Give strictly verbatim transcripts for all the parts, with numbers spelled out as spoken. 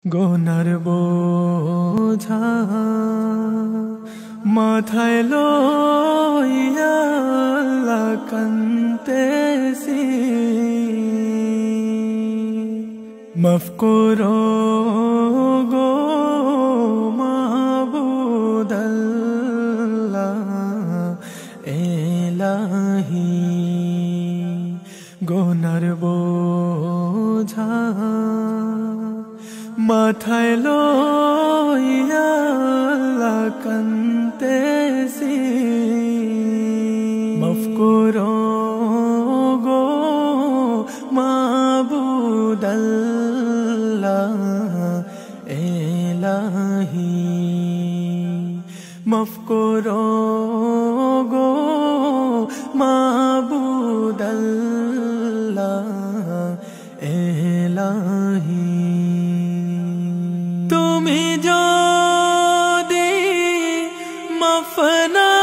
গোনার বোঝা মাথায় লইয়া আল্লাহ কান্দেছি, মাফ করো গো মাবুদ আল্লাহ এলাহি। গোনার বোঝা মাথায় লইয়া আল্লাহ কান্দেছি, মাফ করো গো মাবুদ আল্লাহ এলাহি। মাফ করো গো মাবুদ আল্লাহ এলাহি। তুমি যদি মাফ না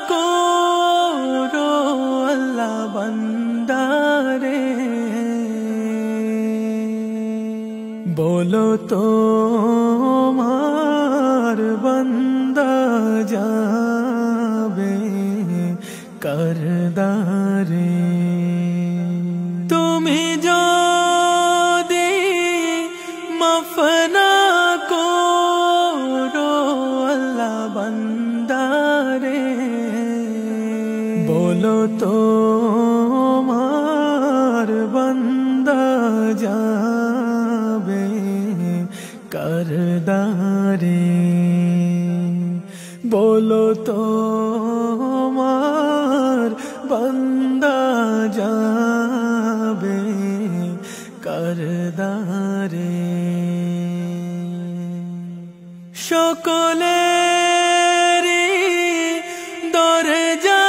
করো আল্লাহ বান্দারে, বলো তো মার বান্দা যাবে করদারে। তুমি যদি মাফ না করো আল্লাহ বান্দারে, বলো তো মার বান্দা যাবে করদারে। বলো তো মার বান্দা যাবে করদারে। সকলেরই দরজা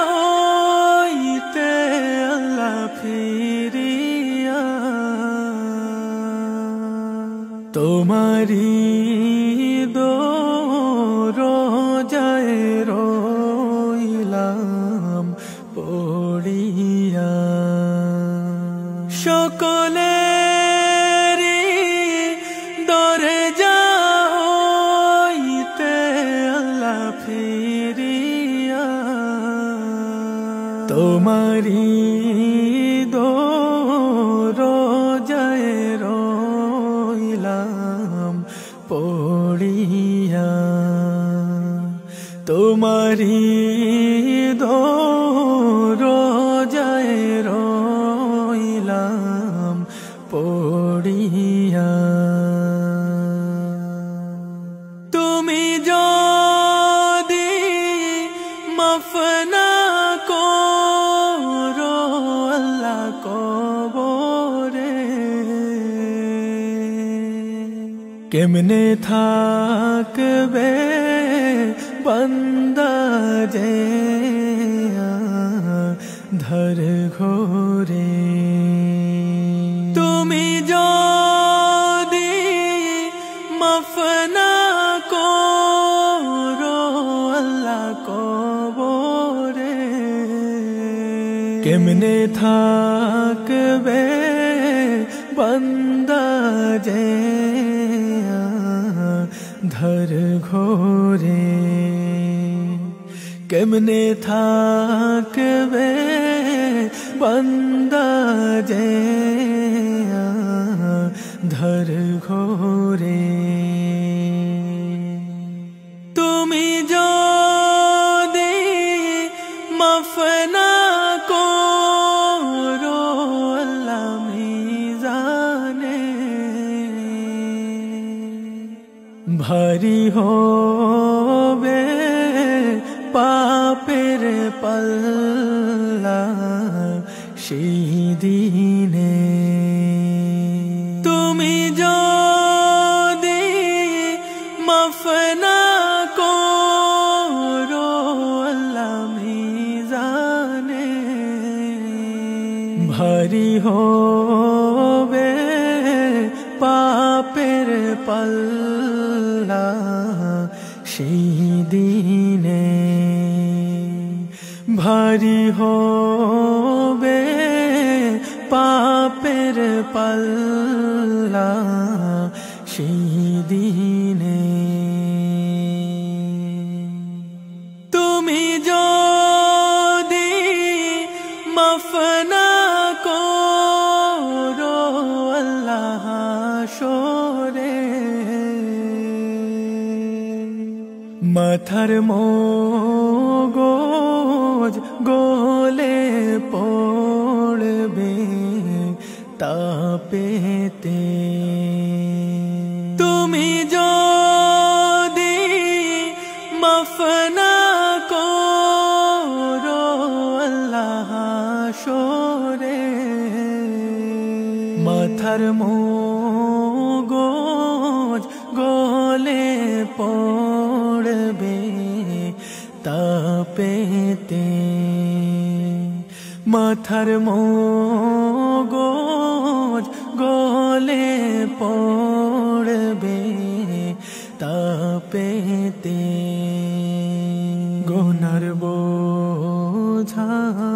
হইতে আল্লাহ ফিরিয়া, তোমারি দরজায় রইলাম পড়িয়া। সকলেরই দরজা হইতে আল্লাহ ফিরিয়া, তোমারি দরজায় রইলাম পড়িয়া। তোমারি দরজায় রইলাম পড়িয়া। তুমি যদি মাফ না করো আল্লাহ কবরে, কেমনে থাকবে বান্দা যে ধর ঘোরে। তুমি যদি মাফ না করো আল্লাহ কবরে, কেমনে থাকবে বান্দা যে ধর ঘোরে। কেমনে থাকবে বান্দা যে ধর ঘোরে। তুমি যদি মাফ না করো আল্লাহ মিজানে, ভারী হবে পাপের পাল্লা সেই দিনে। তুমি যদি মাফ না করো আল্লাহ মিজানে, ভারী হবে পাপের পাল্লা সেই দিনে। ভারী হবে পাপের পাল্লা সেই দিনে তুমি যদি মাফ না করো আল্লাহ হাসরে মাথার মগজ গলে পড়বে তাপেতে তুমি যদি মাফ না করো আল্লাহ হাসরে মাথার মগজ গলে পড়বে তাপেতে মাথার মগজ গলে পড়বে তাপেতে গুনার বোঝা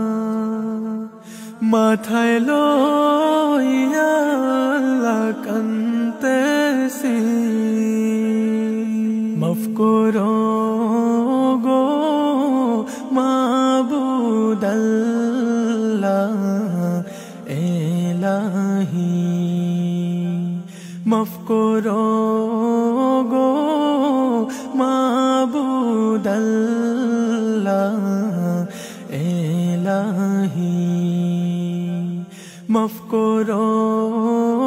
মাথায় লইয়া আল্লাহ কাঁদতেছি মাফ করো গো মাবুদ আল্লাহ এলাহি মাফ করো গো মাবুদ আল্লাহ এলাহি মাফ করো